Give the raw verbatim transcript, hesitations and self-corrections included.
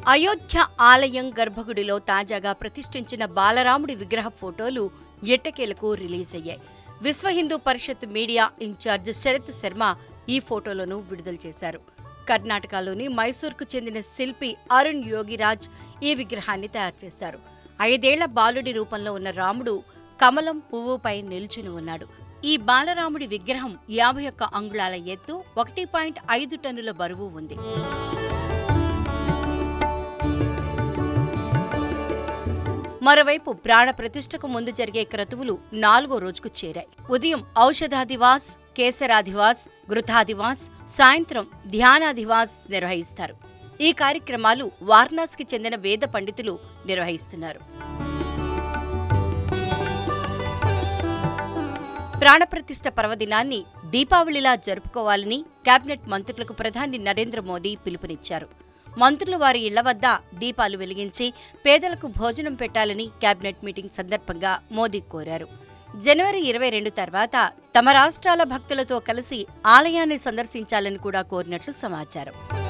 అయోధ్య ఆలయం గర్భగుడిలో తాజాగా ప్రతిష్ఠించిన బాలరాముడి విగ్రహ ఫోటోలు ఎట్టకేలకు రిలీజ్ అయ్యాయి. విశ్వ హిందూ పరిషత్ మీడియా ఇన్ఛార్జ్ శరత్ శర్మ ఈ ఫోటోలను విడుదల చేశారు. కర్ణాటకలోని మైసూర్కు చెందిన శిల్పి అరుణ్ యోగిరాజ్ ఈ విగ్రహాన్ని తయారు చేశారు. ఐదేళ్ల బాలుడి రూపంలో ఉన్న రాముడు కమలం పువ్వుపై నిల్చుని ఉన్నాడు. ఈ బాలరాముడి విగ్రహం యాభై ఒక్క అంగుళాల ఎత్తు, ఒకటి పాయింట్ ఐదు టన్నుల బరువు ఉంది. మరోవైపు ప్రాణ ప్రతిష్టకు ముందు జరిగే క్రతువులు నాలుగో రోజుకు చేరాయి. ఉదయం ఔషధాదివాస్, కేసరాదివాస్, గృతాదివాస్, సాయంత్రం ధ్యానాదివాస్ నిర్వహిస్తారు. ఈ కార్యక్రమాలు వారణాసికి చెందిన వేద పండితులు నిర్వహిస్తున్నారు. ప్రాణప్రతిష్ఠ పర్వదినాన్ని దీపావళిలా జరుపుకోవాలని కేబినెట్ మంత్రులకు ప్రధాని నరేంద్ర మోదీ పిలుపునిచ్చారు. మంత్రులు వారి ఇళ్ల వద్ద దీపాలు వెలిగించి పేదలకు భోజనం పెట్టాలని కేబినెట్ మీటింగ్ సందర్భంగా మోదీ కోరారు. జనవరి ఇరవై రెండు తర్వాత తమ రాష్ట్రాల భక్తులతో కలిసి ఆలయాన్ని సందర్శించాలని కూడా కోరినట్లు సమాచారం.